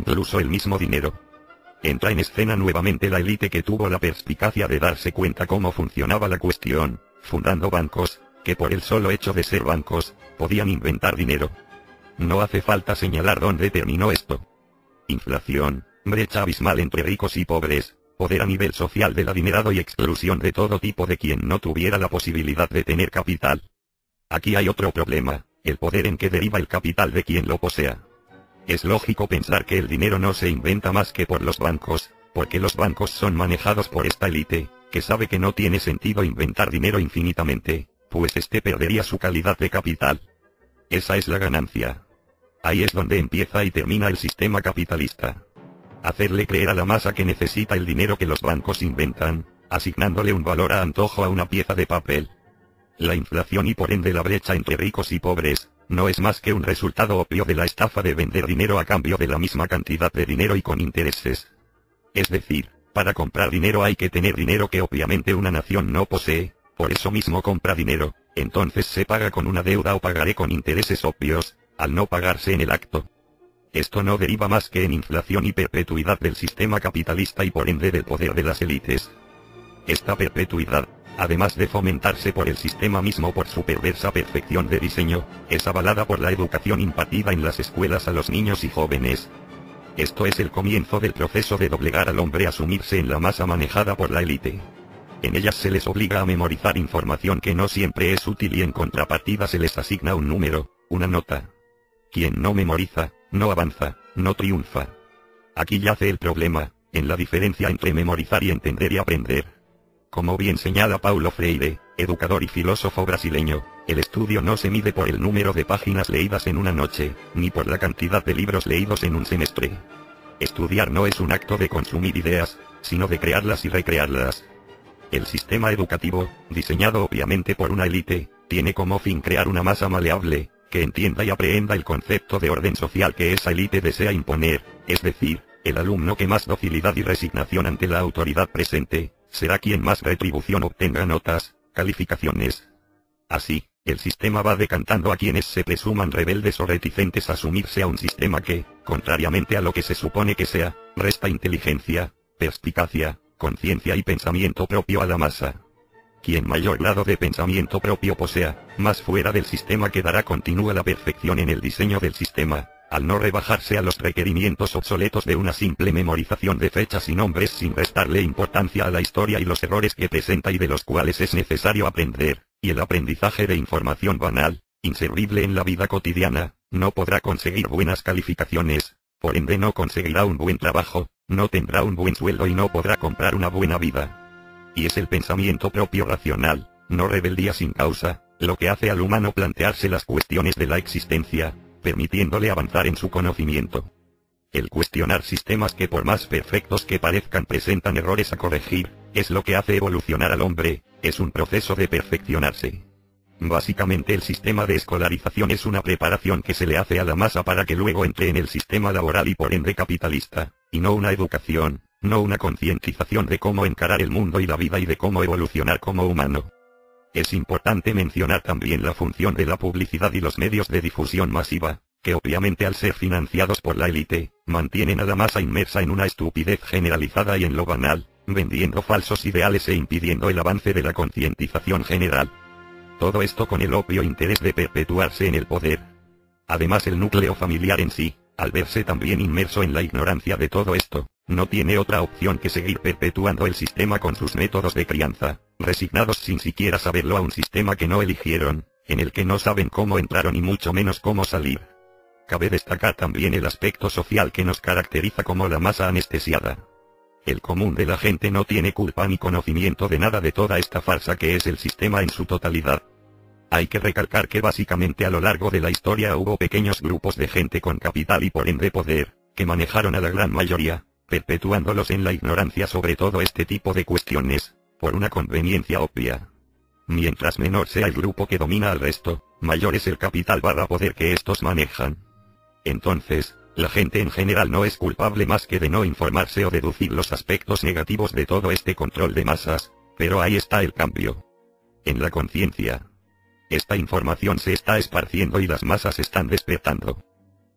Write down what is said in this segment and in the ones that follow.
incluso el mismo dinero. Entra en escena nuevamente la élite que tuvo la perspicacia de darse cuenta cómo funcionaba la cuestión, fundando bancos, que por el solo hecho de ser bancos, podían inventar dinero. No hace falta señalar dónde terminó esto. Inflación, brecha abismal entre ricos y pobres, poder a nivel social del adinerado y exclusión de todo tipo de quien no tuviera la posibilidad de tener capital. Aquí hay otro problema, el poder en que deriva el capital de quien lo posea. Es lógico pensar que el dinero no se inventa más que por los bancos, porque los bancos son manejados por esta élite, que sabe que no tiene sentido inventar dinero infinitamente, pues este perdería su calidad de capital. Esa es la ganancia. Ahí es donde empieza y termina el sistema capitalista. Hacerle creer a la masa que necesita el dinero que los bancos inventan, asignándole un valor a antojo a una pieza de papel. La inflación y por ende la brecha entre ricos y pobres, no es más que un resultado obvio de la estafa de vender dinero a cambio de la misma cantidad de dinero y con intereses. Es decir, para comprar dinero hay que tener dinero que obviamente una nación no posee, por eso mismo compra dinero, entonces se paga con una deuda o pagaré con intereses obvios, al no pagarse en el acto. Esto no deriva más que en inflación y perpetuidad del sistema capitalista y por ende del poder de las élites. Esta perpetuidad, además de fomentarse por el sistema mismo por su perversa perfección de diseño, es avalada por la educación impartida en las escuelas a los niños y jóvenes. Esto es el comienzo del proceso de doblegar al hombre a sumirse en la masa manejada por la élite. En ellas se les obliga a memorizar información que no siempre es útil y en contrapartida se les asigna un número, una nota. Quien no memoriza, no avanza, no triunfa. Aquí yace el problema, en la diferencia entre memorizar y entender y aprender. Como bien señala Paulo Freire, educador y filósofo brasileño, el estudio no se mide por el número de páginas leídas en una noche, ni por la cantidad de libros leídos en un semestre. Estudiar no es un acto de consumir ideas, sino de crearlas y recrearlas. El sistema educativo, diseñado obviamente por una élite, tiene como fin crear una masa maleable, que entienda y aprehenda el concepto de orden social que esa élite desea imponer, es decir, el alumno que más docilidad y resignación ante la autoridad presente, será quien más retribución obtenga notas, calificaciones. Así, el sistema va decantando a quienes se presuman rebeldes o reticentes a sumirse a un sistema que, contrariamente a lo que se supone que sea, resta inteligencia, perspicacia, conciencia y pensamiento propio a la masa. Quien mayor grado de pensamiento propio posea, más fuera del sistema quedará. Continúa la perfección en el diseño del sistema, al no rebajarse a los requerimientos obsoletos de una simple memorización de fechas y nombres sin restarle importancia a la historia y los errores que presenta y de los cuales es necesario aprender, y el aprendizaje de información banal, inservible en la vida cotidiana, no podrá conseguir buenas calificaciones, por ende no conseguirá un buen trabajo, no tendrá un buen sueldo y no podrá comprar una buena vida. Y es el pensamiento propio racional, no rebeldía sin causa, lo que hace al humano plantearse las cuestiones de la existencia, permitiéndole avanzar en su conocimiento. El cuestionar sistemas que por más perfectos que parezcan presentan errores a corregir, es lo que hace evolucionar al hombre, es un proceso de perfeccionarse. Básicamente el sistema de escolarización es una preparación que se le hace a la masa para que luego entre en el sistema laboral y por ende capitalista, y no una educación, no una concientización de cómo encarar el mundo y la vida y de cómo evolucionar como humano. Es importante mencionar también la función de la publicidad y los medios de difusión masiva, que obviamente al ser financiados por la élite, mantienen a la masa inmersa en una estupidez generalizada y en lo banal, vendiendo falsos ideales e impidiendo el avance de la concientización general. Todo esto con el obvio interés de perpetuarse en el poder. Además el núcleo familiar en sí, al verse también inmerso en la ignorancia de todo esto, no tiene otra opción que seguir perpetuando el sistema con sus métodos de crianza, resignados sin siquiera saberlo a un sistema que no eligieron, en el que no saben cómo entraron y mucho menos cómo salir. Cabe destacar también el aspecto social que nos caracteriza como la masa anestesiada. El común de la gente no tiene culpa ni conocimiento de nada de toda esta farsa que es el sistema en su totalidad. Hay que recalcar que básicamente a lo largo de la historia hubo pequeños grupos de gente con capital y por ende poder, que manejaron a la gran mayoría, perpetuándolos en la ignorancia sobre todo este tipo de cuestiones, por una conveniencia obvia. Mientras menor sea el grupo que domina al resto, mayor es el capital / poder que estos manejan. Entonces, la gente en general no es culpable más que de no informarse o deducir los aspectos negativos de todo este control de masas, pero ahí está el cambio. En la conciencia. Esta información se está esparciendo y las masas están despertando.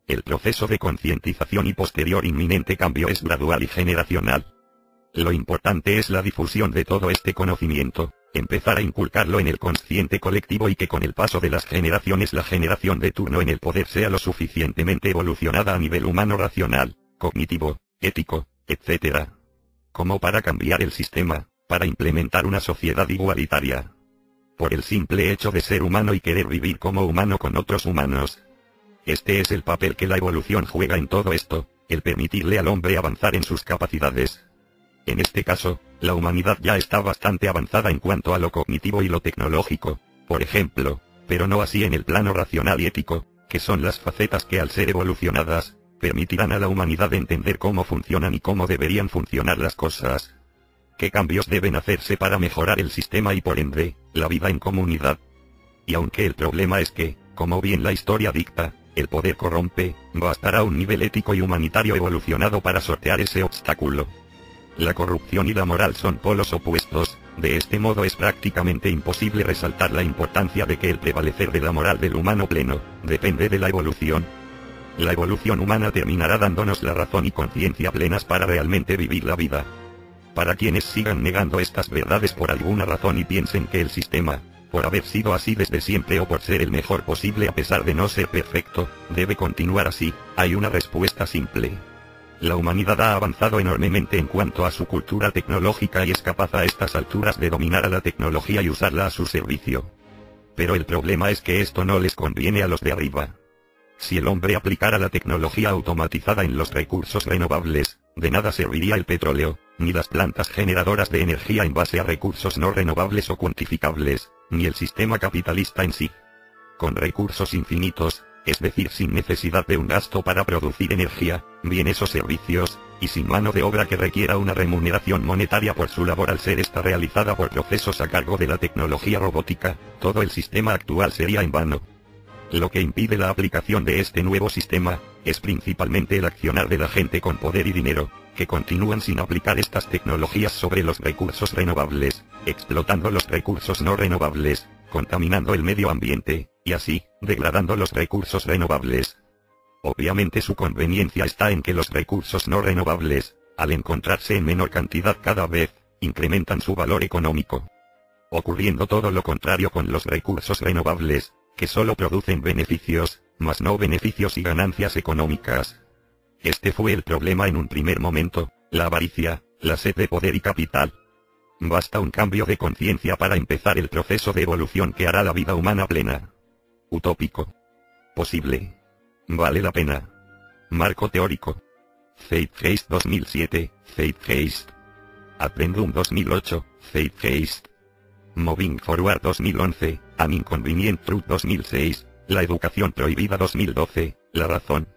El proceso de concientización y posterior inminente cambio es gradual y generacional. Lo importante es la difusión de todo este conocimiento, empezar a inculcarlo en el consciente colectivo y que con el paso de las generaciones la generación de turno en el poder sea lo suficientemente evolucionada a nivel humano racional, cognitivo, ético, etc. como para cambiar el sistema, para implementar una sociedad igualitaria. Por el simple hecho de ser humano y querer vivir como humano con otros humanos. Este es el papel que la evolución juega en todo esto, el permitirle al hombre avanzar en sus capacidades. En este caso, la humanidad ya está bastante avanzada en cuanto a lo cognitivo y lo tecnológico, por ejemplo, pero no así en el plano racional y ético, que son las facetas que al ser evolucionadas, permitirán a la humanidad entender cómo funcionan y cómo deberían funcionar las cosas. ¿Qué cambios deben hacerse para mejorar el sistema y por ende, la vida en comunidad? Y aunque el problema es que, como bien la historia dicta, el poder corrompe, bastará un nivel ético y humanitario evolucionado para sortear ese obstáculo. La corrupción y la moral son polos opuestos, de este modo es prácticamente imposible resaltar la importancia de que el prevalecer de la moral del humano pleno, depende de la evolución. La evolución humana terminará dándonos la razón y conciencia plenas para realmente vivir la vida. Para quienes sigan negando estas verdades por alguna razón y piensen que el sistema, por haber sido así desde siempre o por ser el mejor posible a pesar de no ser perfecto, debe continuar así, hay una respuesta simple. La humanidad ha avanzado enormemente en cuanto a su cultura tecnológica y es capaz a estas alturas de dominar a la tecnología y usarla a su servicio. Pero el problema es que esto no les conviene a los de arriba. Si el hombre aplicara la tecnología automatizada en los recursos renovables, de nada serviría el petróleo, ni las plantas generadoras de energía en base a recursos no renovables o cuantificables, ni el sistema capitalista en sí. Con recursos infinitos, es decir sin necesidad de un gasto para producir energía, bienes o servicios, y sin mano de obra que requiera una remuneración monetaria por su labor al ser esta realizada por procesos a cargo de la tecnología robótica, todo el sistema actual sería en vano. Lo que impide la aplicación de este nuevo sistema, es principalmente el accionar de la gente con poder y dinero, que continúan sin aplicar estas tecnologías sobre los recursos renovables, explotando los recursos no renovables, contaminando el medio ambiente, y así, degradando los recursos renovables. Obviamente su conveniencia está en que los recursos no renovables, al encontrarse en menor cantidad cada vez, incrementan su valor económico. Ocurriendo todo lo contrario con los recursos renovables, que solo producen beneficios, mas no beneficios y ganancias económicas. Este fue el problema en un primer momento, la avaricia, la sed de poder y capital. Basta un cambio de conciencia para empezar el proceso de evolución que hará la vida humana plena. Utópico. Posible. Vale la pena. Marco teórico. Zeitgeist 2007, Zeitgeist. Addendum 2008, Zeitgeist. Moving Forward 2011, An Inconvenient Truth 2006, La Educación Prohibida 2012, La Razón.